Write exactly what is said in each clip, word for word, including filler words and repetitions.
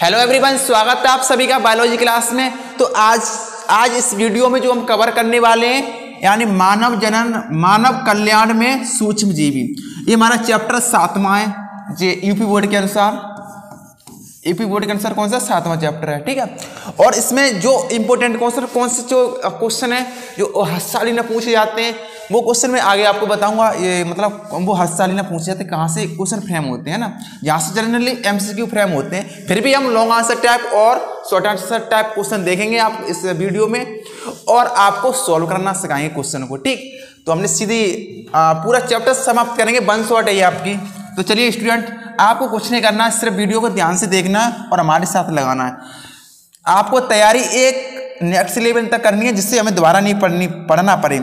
Hello everyone, स्वागत है आप सभी का बायोलॉजी क्लास में। तो आज आज इस वीडियो में जो हम कवर करने वाले हैं यानी मानव जनन मानव कल्याण में सूक्ष्म जीवी, ये हमारा चैप्टर सातवां है। जे यूपी बोर्ड के अनुसार यूपी बोर्ड के अनुसार कौन सा सातवां चैप्टर है, ठीक है। और इसमें जो इंपॉर्टेंट क्वेश्चन कौन से जो क्वेश्चन है जो हर साल ही ना पूछे जाते हैं वो क्वेश्चन मैं आगे आपको बताऊंगा। ये मतलब वो हर साल ही ना पूछे जाते हैं, कहाँ से क्वेश्चन फ्रेम होते हैं ना, यहाँ से जनरली एमसीक्यू फ्रेम होते हैं। फिर भी हम लॉन्ग आंसर टाइप और शॉर्ट आंसर टाइप क्वेश्चन देखेंगे आप इस वीडियो में और आपको सॉल्व करना सिखाएंगे क्वेश्चन को, ठीक। तो हमने सीधी पूरा चैप्टर समाप्त करेंगे, वन शॉट है ये आपकी। तो चलिए स्टूडेंट, आपको कुछ नहीं करना है, सिर्फ वीडियो को ध्यान से देखना और हमारे साथ लगाना है। आपको तैयारी एक नेक्स्ट लेवल तक करनी है जिससे हमें दोबारा नहीं पढ़नी पढ़ना पड़े।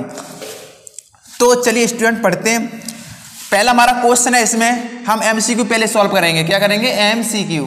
तो चलिए स्टूडेंट पढ़ते हैं। पहला हमारा क्वेश्चन है, इसमें हम एमसीक्यू पहले सॉल्व करेंगे। क्या करेंगे? एमसीक्यू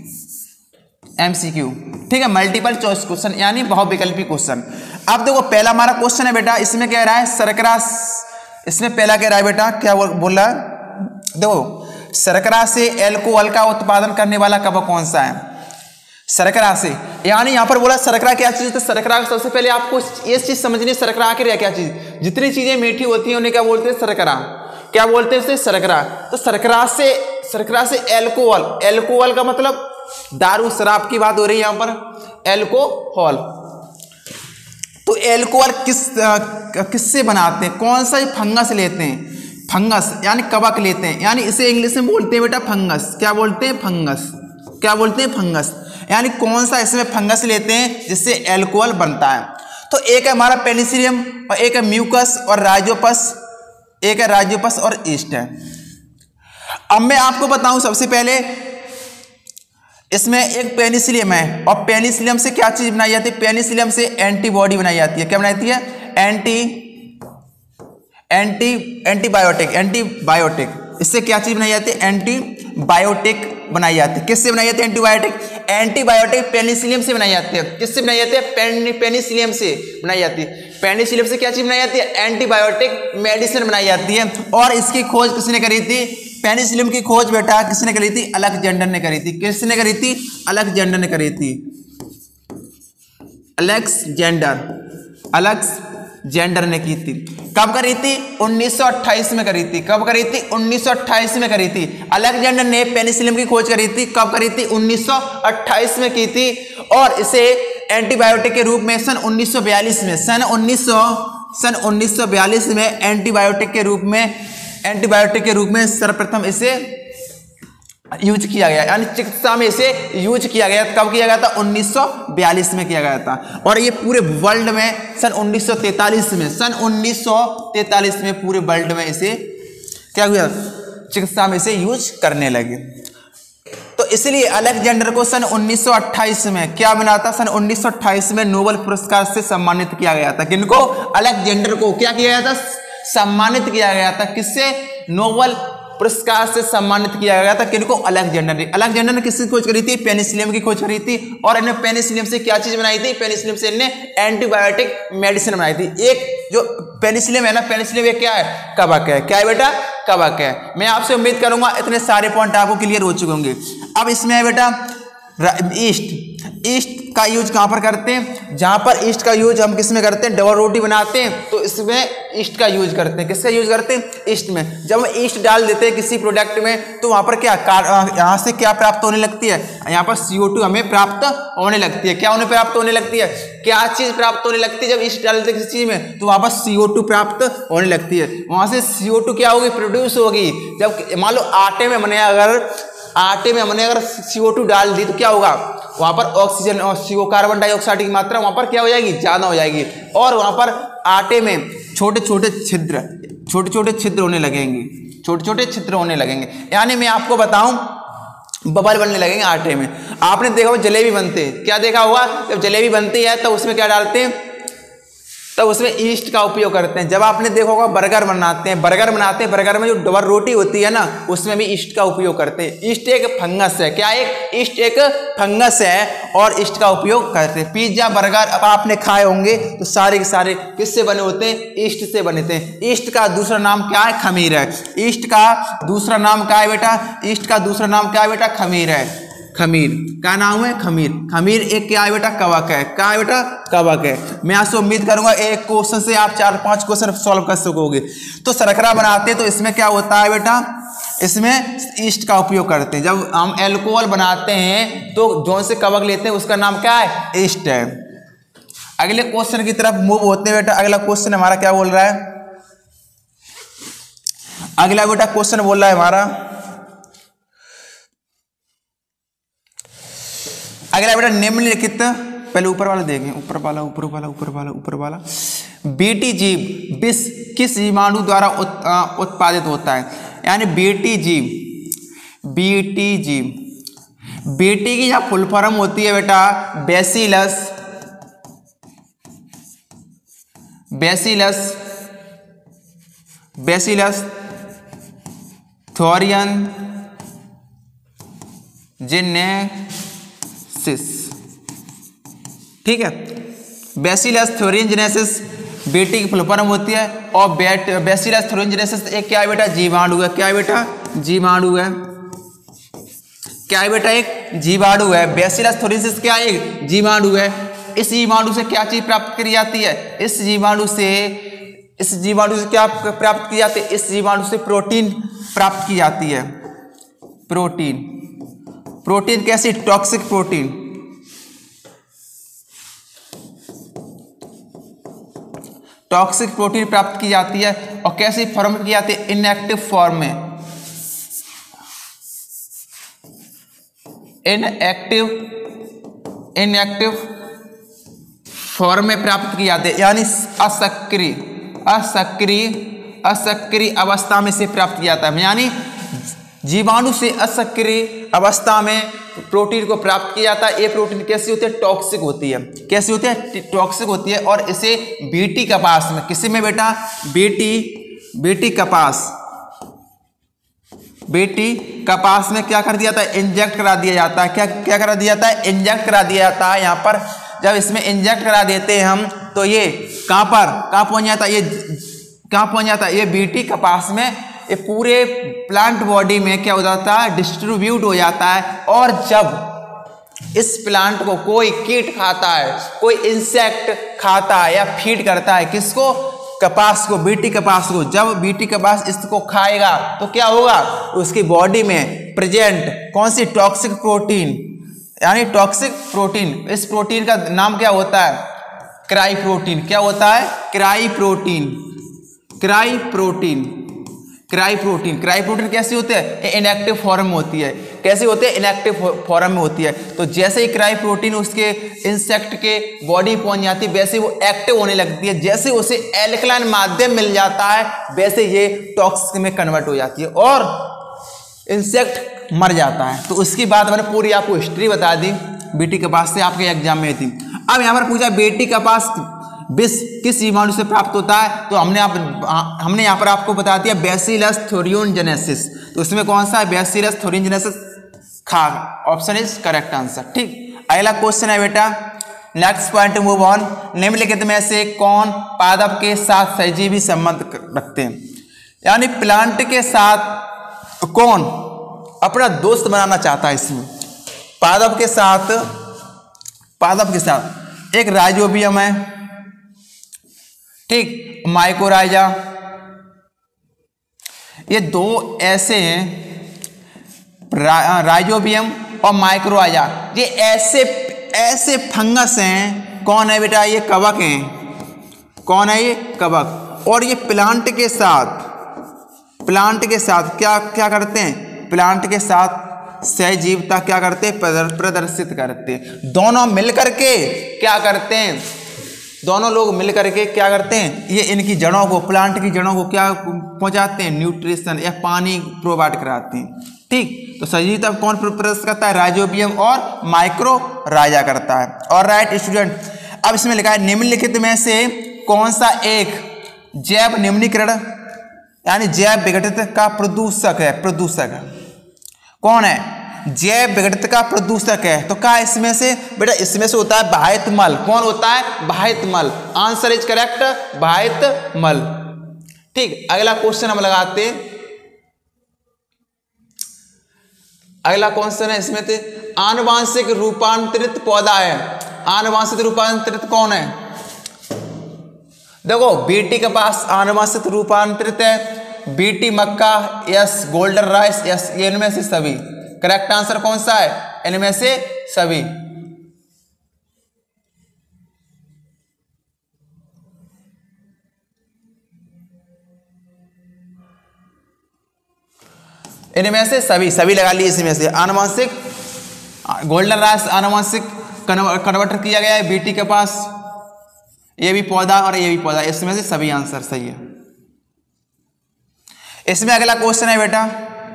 एमसीक्यू ठीक है, मल्टीपल चॉइस क्वेश्चन यानी बहुविकल्पी क्वेश्चन। अब देखो पहला हमारा क्वेश्चन है बेटा, इसमें कह रहा है शर्करा, इसमें पहला कह रहा है बेटा क्या बोल रहा है, देखो शर्करा से एल्कोहल का उत्पादन करने वाला कवक कौन सा है? शर्करा से, यानी यहां पर बोला शर्करा क्या चीज, तो शर्करा सबसे पहले आपको ये चीज समझनी है, शर्करा आखिर है क्या चीज। जितनी चीजें मीठी होती हैं उन्हें क्या बोलते हैं? शर्करा। क्या बोलते हैं उसे? शर्करा। तो शर्करा से शर्करा से एल्कोहल, एल्कोहल का मतलब दारू शराब की बात हो रही है यहां पर, एल्कोहल। तो एल्कोहल किस किससे बनाते हैं? कौन सा फंगस लेते हैं? फंगस यानी कवक लेते हैं, यानी इसे इंग्लिश में बोलते हैं बेटा फंगस। क्या बोलते हैं? फंगस। क्या बोलते हैं? फंगस। यानी कौन सा इसमें फंगस लेते हैं जिससे एल्कोहल बनता है? तो एक है हमारा पेनिसिलियम और एक है म्यूकस और राइजोपस, एक है राइजोपस और ईस्ट है। अब मैं आपको बताऊं सबसे पहले, इसमें एक पेनिसिलियम है और पेनिसिलियम से क्या चीज बनाई जाती है? पेनिसिलियम से एंटीबॉडी बनाई जाती है। क्या बनाई जाती है? एंटी एंटी एंटीबायोटिक एंटीबायोटिक इससे क्या चीज बनाई जाती है? एंटीबायोटिक बनाई जाती है। किससे बनाई जाती है एंटीबायोटिक? एंटीबायोटिक पेनिसिलियम से बनाई जाती है। किससे बनाई जाती है? पेन, पेनिसिलियम से बनाई जाती है। पेनिसिलियम से क्या चीज बनाई जाती है? एंटीबायोटिक मेडिसिन बनाई जाती है। और इसकी खोज किसने करी थी? पेनिसिलियम की खोज बेटा किसने करी थी? अलेक्जेंडर ने करी थी। किसने करी थी? अलेक्जेंडर ने करी थी। अलेक्जेंडर अलेक्जेंडर ने की थी। कब करी थी? उन्नीस सौ अट्ठाईस में करी थी। कब करी थी? उन्नीस सौ अट्ठाईस में करी थी। अलेक्जेंडर ने पेनिसिलियम की खोज करी थी। कब करी थी? उन्नीस सौ अट्ठाईस में की थी। और इसे एंटीबायोटिक के रूप में सन उन्नीस सौ बयालीस में सन उन्नीस सौ सन उन्नीस सौ बयालीस में एंटीबायोटिक के रूप में एंटीबायोटिक के रूप में सर्वप्रथम इसे यूज किया गया, यानी चिकित्सा में इसे यूज किया गया। कब किया गया था? उन्नीस सौ बयालीस में किया गया था। और ये पूरे वर्ल्ड में सन उन्नीस सौ तैंतालीस में सन उन्नीस सौ तैंतालीस में पूरे वर्ल्ड में इसे क्या हुआ? चिकित्सा में इसे यूज करने लगे। तो इसलिए अलेक्जेंडर को सन उन्नीस सौ अट्ठाईस में क्या बना था? सन उन्नीस सौ अट्ठाईस में नोबेल पुरस्कार से सम्मानित किया गया था। किनको? अलेक्जेंडर को क्या किया गया था? सम्मानित किया गया था। किससे? नोबेल पुरस्कार से सम्मानित किया गया था। किनको? अलेक्जेंडर ने। अलेक्जेंडर ने किसकी खोज करी थी? पेनिसिलियम की खोज करी थी। और इन्हें पेनिसिलियम से क्या चीज बनाई थी? पेनिसिलियम से इन्हें एंटीबायोटिक मेडिसिन बनाई थी। एक जो पेनिसिलियम है ना, पेनिसिलियम एक क्या है? कवक है। क्या है बेटा? कवक है। मैं आपसे उम्मीद करूंगा इतने सारे पॉइंट आपको क्लियर हो चुके होंगे। अब इसमें है बेटा ईस्ट। ईस्ट का यूज कहां पर करते हैं? जहां पर ईस्ट का यूज हम किस में करते हैं? डबल रोटी बनाते हैं तो इसमें ईस्ट का यूज करते हैं। किसका यूज करते हैं? ईस्ट में। जब हम ईस्ट डाल देते हैं किसी प्रोडक्ट में तो वहां पर क्या यहां से क्या प्राप्त होने लगती है? यहां पर सी ओ टू हमें प्राप्त होने लगती है। क्या उन्हें प्राप्त होने लगती है? क्या चीज प्राप्त होने लगती है? जब ईस्ट डाल देते हैं किसी चीज में तो वहां पर सी ओ टू प्राप्त होने लगती है। वहां से सी ओ टू क्या होगी? प्रोड्यूस होगी। जब मान लो आटे में हमने अगर आटे में हमने अगर सी ओ टू डाल दी तो क्या होगा? वहां पर ऑक्सीजन और सीओ कार्बन डाइऑक्साइड की मात्रा वहां पर क्या हो जाएगी? ज्यादा हो जाएगी। और वहां पर आटे में छोटे छोटे छिद्र छोटे छोटे छिद्र होने लगेंगे छोटे छोटे छिद्र होने लगेंगे यानी मैं आपको बताऊं बबल बनने लगेंगे आटे में। आपने देखा होगा जलेबी बनते, क्या देखा होगा? जब जलेबी बनती है तो उसमें क्या डालते हैं? तब उसमें ईस्ट का उपयोग करते हैं। जब आपने देखा होगा बर्गर बनाते हैं बर्गर बनाते हैं बर्गर में जो डबल रोटी होती है ना उसमें भी ईस्ट का उपयोग करते हैं। ईस्ट एक फंगस है। क्या? एक ईस्ट एक फंगस है और ईस्ट का उपयोग करते हैं। पिज्जा बर्गर अब आपने खाए होंगे तो सारे के सारे किससे बने होते हैं? ईस्ट से बने थे। ईस्ट का दूसरा नाम क्या है? खमीर है। ईस्ट का दूसरा नाम क्या है बेटा? ईस्ट का दूसरा नाम क्या है बेटा? खमीर है। खमीर। क्या नाम है? खमीर। खमीर एक क्या है बेटा? कवक है। क्या है बेटा? कवक है। मैं आपसे उम्मीद करूंगा एक क्वेश्चन से आप चार पांच क्वेश्चन सॉल्व कर सकोगे। तो शर्करा बनाते हैं तो इसमें क्या होता है बेटा? इसमें ईस्ट का उपयोग करते हैं। जब हम एल्कोहल बनाते हैं तो जो से कवक लेते हैं उसका नाम क्या है? ईस्ट है। अगले क्वेश्चन की तरफ मूव होते हैं बेटा। अगला क्वेश्चन हमारा क्या बोल रहा है? अगला बेटा क्वेश्चन बोल रहा है हमारा, अगला बेटा निम्नलिखित, पहले ऊपर वाला देखें, ऊपर वाला ऊपर वाला ऊपर वाला ऊपर वाला बीटी जीव विष किस जीवाणु द्वारा उत्पादित होता है? यानी बीटी जीव, बीटी जीव, बीटी की जब फुल फॉर्म होती है बेटा bacillus, bacillus, bacillus thuringiensis. ठीक है, बैसिलस थोरियनजेनेसिस बीटी की फुल फॉर्म होती है। और बैट बैसिलस थोरियनजेनेसिस एक क्या है बेटा? जीवाणु है। क्या है बेटा? जीवाणु है। क्या है बेटा? एक जीवाणु है। बैसिलस थोरियनजेनेसिस क्या है? एक जीवाणु है। इस जीवाणु से क्या चीज प्राप्त की जाती है? इस जीवाणु से इस जीवाणु से क्या प्राप्त की जाती है? इस जीवाणु से प्रोटीन प्राप्त की जाती है। प्रोटीन, प्रोटीन कैसी? Toxic protein. टॉक्सिक प्रोटीन प्राप्त की जाती है। और कैसी फॉर्म में की जाती है? इनएक्टिव फॉर्म में, इनएक्टिव इनएक्टिव फॉर्म में प्राप्त की जाती है। यानी असक्रिय असक्रिय असक्रिय अवस्था में से प्राप्त किया जाता है। यानी जीवाणु से असक्रिय अवस्था में प्रोटीन को प्राप्त किया जाता है। ये प्रोटीन कैसी होती है? टॉक्सिक होती है। कैसी होती है? टॉक्सिक होती है। और इसे बीटी कपास में, किसी में बेटा? बीटी बीटी कपास, बीटी कपास में क्या कर दिया जाता है? इंजेक्ट करा दिया जाता है। क्या क्या करा दिया जाता है? इंजेक्ट करा दिया जाता है। यहाँ पर जब इसमें इंजेक्ट करा देते हैं हम तो ये कहाँ पर कहाँ पहुंच जाता है? ये कहाँ पहुंच जाता है? ये बीटी कपास में, ये पूरे प्लांट बॉडी में क्या हो जाता है? डिस्ट्रीब्यूट हो जाता है। और जब इस प्लांट को कोई कीट खाता है, कोई इंसेक्ट खाता है या फीड करता है, किसको? कपास को, बीटी कपास को। जब बीटी कपास इसको खाएगा तो क्या होगा? उसकी बॉडी में प्रेजेंट कौन सी? टॉक्सिक प्रोटीन, यानी टॉक्सिक प्रोटीन। इस प्रोटीन का नाम क्या होता है? Cry protein. क्या होता है? Cry protein, cry protein, cry protein. Cry protein कैसी होती है? इनएक्टिव फॉर्म में होती है। कैसी होती है? इनएक्टिव फॉर्म में होती है। तो जैसे ही क्राई प्रोटीन उसके इंसेक्ट के बॉडी पहुंच जाती है वैसे वो एक्टिव होने लगती है। जैसे उसे एल्कलाइन माध्यम मिल जाता है वैसे ये टॉक्सिक में कन्वर्ट हो जाती है और इंसेक्ट मर जाता है। तो उसकी बात मैंने पूरी आपको हिस्ट्री बता दी बीटी कपास से, आपके एग्जाम में थी। अब यहाँ पर पूछा बीटी कपास विष किस जीवाणु से प्राप्त होता है? तो हमने आप हमने यहाँ पर आपको बता दिया बैसिलस थोरियनजेनेसिस। तो उसमें कौन सा है? Bacillus thuringiensis. खा, ऑप्शन इज करेक्ट आंसर। ठीक, अगला क्वेश्चन है बेटा, नेक्स्ट पॉइंट मूव ऑन। निम्नलिखित में से कौन पादप के साथ सहजीवी संबंध रखते हैं? यानी प्लांट के साथ कौन अपना दोस्त बनाना चाहता है? इसमें पादप के साथ, पादप के साथ एक राइजोबियम है, ठीक, माइकोराइजा। ये दो ऐसे हैं, रा, राइजोबियम और माइक्रोराइजा। ये ऐसे ऐसे फंगस हैं। कौन है बेटा? ये कवक हैं। कौन है? ये कवक। और ये प्लांट के साथ, प्लांट के साथ क्या क्या करते हैं? प्लांट के साथ सहजीवता क्या करते हैं? प्रदर्शित करते हैं। दोनों मिलकर के क्या करते हैं? दोनों लोग मिलकर के क्या करते हैं? ये इनकी जड़ों को, प्लांट की जड़ों को क्या पहुंचाते हैं? न्यूट्रिशन या पानी प्रोवाइड कराते हैं। ठीक, तो सहजीवता कौन प्रदर्शित करता है? राइजोबियम और माइक्रोराइजा करता है। और राइट स्टूडेंट, अब इसमें लिखा है निम्नलिखित में से कौन सा एक जैव निम्नीकरण यानी जैव विघटित का प्रदूषक है? प्रदूषक कौन है? जैव विघटित का प्रदूषक है। तो क्या इसमें से? बेटा इसमें से होता है बाह्यत मल। कौन होता है? बाह्यत मल। आंसर इज करेक्ट, बाह्यत मल। ठीक, अगला क्वेश्चन हम लगाते हैं। अगला क्वेश्चन है इसमें थे आनुवांशिक रूपांतरित पौधा है। आनुवांशिक रूपांतरित कौन है? देखो बीटी के पास आनुवांशिक रूपांतरित है, बीटी मक्का, यस गोल्डन राइस, यस इनमें से सभी। करेक्ट आंसर कौन सा है? इनमें से सभी। इनमें से सभी सभी लगा लिए। इसमें से आनुवांशिक गोल्डन राइस आनुवांशिक कन्वर्टर किया गया है बीटी के पास, ये भी पौधा और ये भी पौधा, इसमें से सभी आंसर सही है। इसमें अगला क्वेश्चन है बेटा,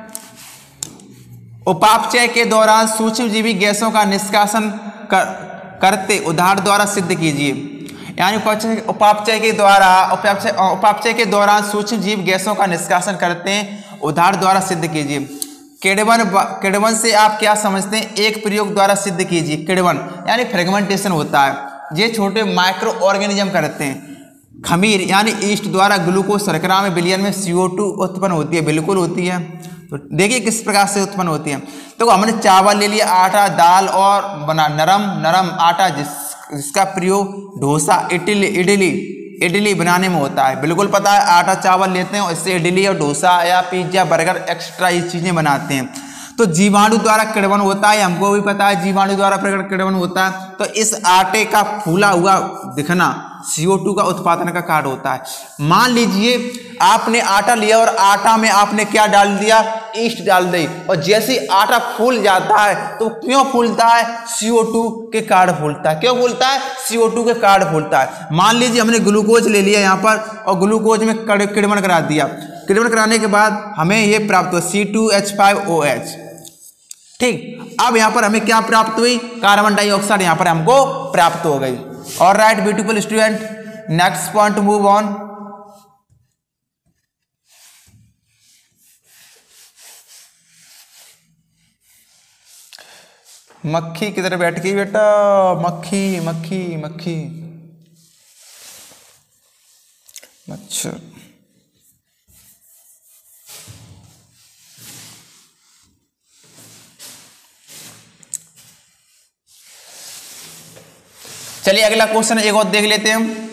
उपापचय के दौरान सूक्ष्मजीवी गैसों का निष्कासन कर, करते उदाहरण द्वारा सिद्ध कीजिए। यानी उपापचय उपापचय के द्वारा उपापचय उपापचय के दौरान सूक्ष्मजीव गैसों का निष्कासन करते हैं उदाहरण द्वारा सिद्ध कीजिए। किण्वन किण्वन से आप क्या समझते हैं? एक प्रयोग द्वारा सिद्ध कीजिए। किण्वन यानी फ्रेगमेंटेशन होता है, ये छोटे माइक्रो ऑर्गेनिज्म करते हैं। खमीर यानी ईस्ट द्वारा ग्लूकोज शर्करा में विलयन में सी ओ टू उत्पन्न होती है, बिल्कुल होती है। तो देखिए किस प्रकार से उत्पन्न होती है। तो हमने चावल ले लिया, आटा, दाल और बना नरम नरम आटा जिस जिसका प्रयोग डोसा, इडली इडली इडली बनाने में होता है। बिल्कुल पता है, आटा चावल लेते हैं और इससे इडली और डोसा या पिज्जा बर्गर एक्स्ट्रा ये चीज़ें बनाते हैं। तो जीवाणु द्वारा किण्वन होता है, हमको भी पता है जीवाणु द्वारा किण्वन होता है। तो इस आटे का फूला हुआ दिखना सी ओ टू का उत्पादन का कार्य होता है। मान लीजिए आपने आटा लिया और आटा में आपने क्या डाल दिया? ईस्ट डाल दी, और जैसे आटा फूल जाता है तो क्यों फूलता है? सी ओ टू के कारण फूलता है। क्यों फूलता है? सी ओ टू के कारण फूलता है। मान लीजिए हमने ग्लूकोज ले लिया यहाँ पर और ग्लूकोज में किण्वन करा दिया। किण्वन कराने के बाद हमें ये प्राप्त हुआ C two H five O H. ठीक, अब यहाँ पर हमें क्या प्राप्त हुई? कार्बन डाइऑक्साइड यहाँ पर हमको प्राप्त हो गई। और right beautiful student, next point move on. मक्खी किधर बैठ गई बेटा? मक्खी मक्खी मक्खी मच्छर। चलिए अगला क्वेश्चन एक और देख लेते हैं।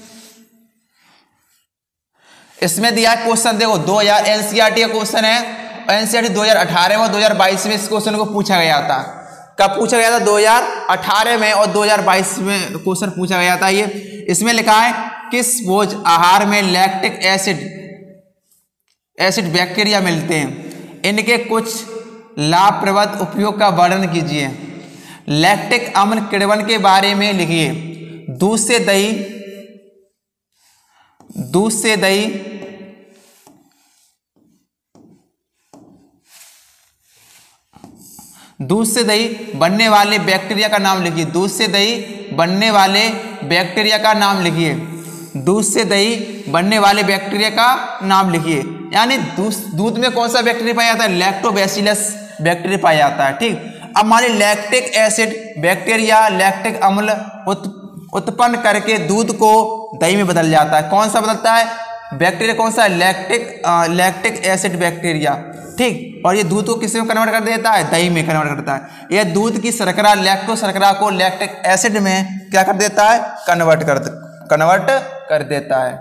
इसमें दिया है क्वेश्चन, देखो दो हजार एनसीईआरटी का क्वेश्चन है। एनसीईआरटी दो हजार अठारह में दो हजार बाईस में इस क्वेश्चन को पूछा गया था। कब पूछा गया था? दो हजार अठारह में और दो हजार बाईस में क्वेश्चन पूछा गया था। ये इसमें लिखा है किस भोज आहार में लैक्टिक एसिड एसिड बैक्टीरिया मिलते हैं, इनके कुछ लाभप्रद उपयोग का वर्णन कीजिए। लैक्टिक अम्ल किण्वन के बारे में लिखिए। दूध से दही दूध से दही दूध से दही बनने वाले बैक्टीरिया का नाम लिखिए। दूध से दही बनने वाले बैक्टीरिया का नाम लिखिए। दूध से दही बनने वाले बैक्टीरिया का नाम लिखिए। यानी दूध में कौन सा बैक्टीरिया पाया जाता है? लैक्टोबैसिलस बैक्टीरिया पाया जाता है। ठीक, अब मान ली लैक्टिक एसिड बैक्टीरिया लैक्टिक अम्ल उत्पन्न करके दूध को दही में बदल जाता है। कौन सा बदलता है? बैक्टीरिया कौन सा है? Lactic lactic acid bacteria. ठीक, और ये दूध को किस में कन्वर्ट कर देता है? दही में कन्वर्ट करता है। यह दूध की शर्करा लैक्टो शर्करा को लैक्टिक एसिड में क्या कर देता है? कन्वर्ट कर कन्वर्ट कर देता है।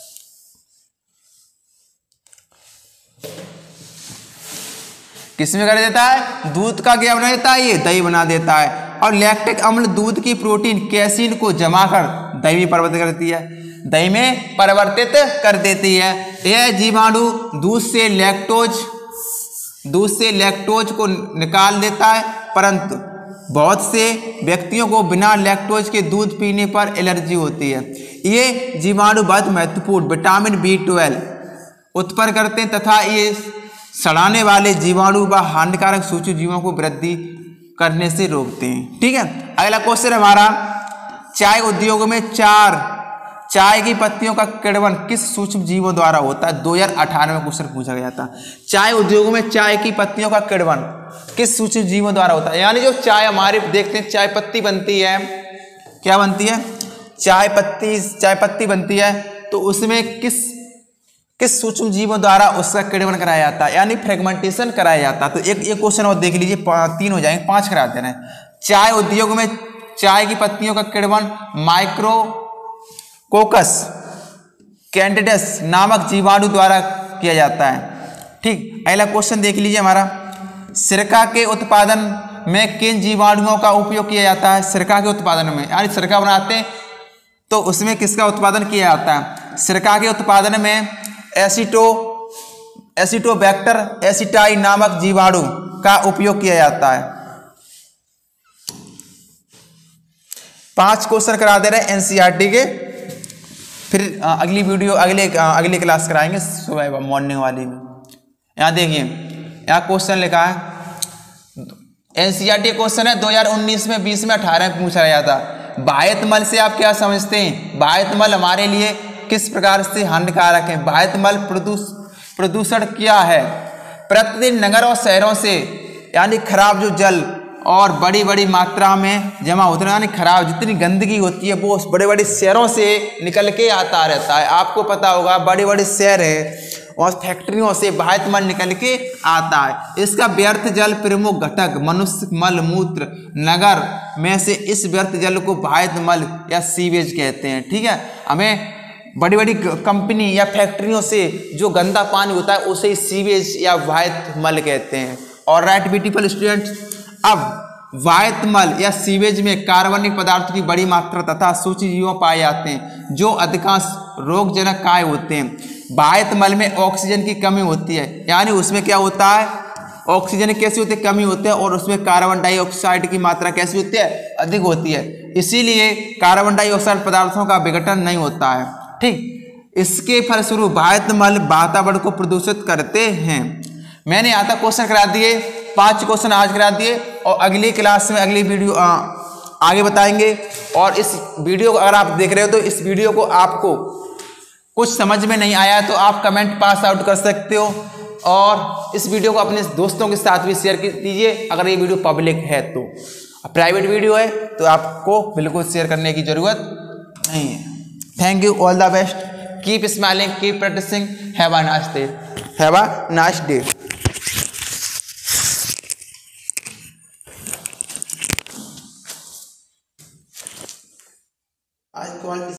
किसमें कर देता है? दूध का क्या बना देता है? ये दही बना देता है। और लैक्टिक अम्ल दूध की प्रोटीन कैसीन को जमा कर दही में परिवर्तित करती है दही में परिवर्तित कर देती है। यह जीवाणु दूध से लैक्टोज दूध से लैक्टोज को निकाल देता है, परंतु बहुत से व्यक्तियों को बिना लैक्टोज के दूध पीने पर एलर्जी होती है। ये जीवाणु बहुत महत्वपूर्ण विटामिन बी ट्वेल्व उत्पन्न करते हैं तथा ये सड़ाने वाले जीवाणु व हानिकारक सूक्ष्म जीवों को वृद्धि करने से रोकते हैं। ठीक है, अगला क्वेश्चन हमारा, चाय उद्योग में चार चाय की पत्तियों का किण्वन किस सूक्ष्म जीवों द्वारा होता है? दो हजार अठारह में क्वेश्चन पूछा गया था। चाय उद्योग में चाय की पत्तियों का किण्वन किस सूक्ष्म जीवों द्वारा होता है? यानी जो चाय हमारे देखते हैं चाय पत्ती बनती है, क्या बनती है? चाय पत्ती चाय पत्ती बनती है, तो उसमें किस किस सूक्ष्म जीवों द्वारा उसका किण्वन कराया जाता है, यानी फ्रेगमेंटेशन कराया जाता है। तो एक एक क्वेश्चन और देख लीजिए, तीन हो जाएंगे, पांच करा देना है। चाय उद्योग में चाय की पत्तियों का किण्वन माइक्रोकोकस कैंडिडस नामक जीवाणु द्वारा किया जाता है। ठीक, अगला क्वेश्चन देख लीजिए हमारा, सिरका के उत्पादन में किन जीवाणुओं का उपयोग किया जाता है? सिरका के उत्पादन में, यानी सिरका बनाते हैं तो उसमें किसका उत्पादन किया जाता है? सिरका के उत्पादन में एसिटो एसिटोबैक्टर एसिटाई नामक जीवाणु का उपयोग किया जाता है। पांच क्वेश्चन करा दे रहे हैं एनसीईआरटी के, फिर अगली वीडियो अगले अगली क्लास कराएंगे सुबह मॉर्निंग वाली में। यहाँ देखिए, यहाँ क्वेश्चन लिखा है, एनसीईआरटी क्वेश्चन है दो हज़ार उन्नीस में, बीस में, अठारह में पूछा गया था। बाह्य मल से आप क्या समझते हैं? बाह्य मल हमारे लिए किस प्रकार से हानिकारक है? बाह्य मल प्रदूष प्रदूषण क्या है? प्रतिदिन नगर और शहरों से यानी खराब जो जल और बड़ी बड़ी मात्रा में जमा होते हैं, यानी खराब जितनी गंदगी होती है वो बड़े बड़े शहरों से निकल के आता रहता है। आपको पता होगा बड़े बड़े शहर है और फैक्ट्रियों से बाह्य मल निकल के आता है। इसका व्यर्थ जल प्रमुख घटक मनुष्य मल मूत्र नगर में से इस व्यर्थ जल को बाह्य मल या सीवेज कहते हैं। ठीक है, हमें बड़ी बड़ी कंपनी या फैक्ट्रियों से जो गंदा पानी होता है उसे सीवेज या बाह्य मल कहते हैं। और राइट ब्यूटीफुल स्टूडेंट्स, अब बाह्य मल या सीवेज में कार्बनिक पदार्थों की बड़ी मात्रा तथा सूक्ष्म जीव पाए जाते हैं जो अधिकांश रोगजनक काय होते हैं। बाह्य मल में ऑक्सीजन की कमी होती है, यानी उसमें क्या होता है, ऑक्सीजन कैसी होती है, कमी होती है, और उसमें कार्बन डाइऑक्साइड की मात्रा कैसी होती है, अधिक होती है। इसीलिए कार्बन डाइऑक्साइड पदार्थों का विघटन नहीं होता है। ठीक, इसके फलस्वरूप बाह्य मल वातावरण को प्रदूषित करते हैं। मैंने यहाँ तक क्वेश्चन करा दिए, पांच क्वेश्चन आज करा दिए, और अगली क्लास में अगली वीडियो आ, आगे बताएंगे। और इस वीडियो को अगर आप देख रहे हो तो इस वीडियो को आपको कुछ समझ में नहीं आया तो आप कमेंट पास आउट कर सकते हो, और इस वीडियो को अपने दोस्तों के साथ भी शेयर कीजिए अगर ये वीडियो पब्लिक है तो। प्राइवेट वीडियो है तो आपको बिल्कुल शेयर करने की जरूरत नहीं है। Thank you, all the best, keep smiling, keep practising, have a nice day, have a nice day. आज क्वालिटी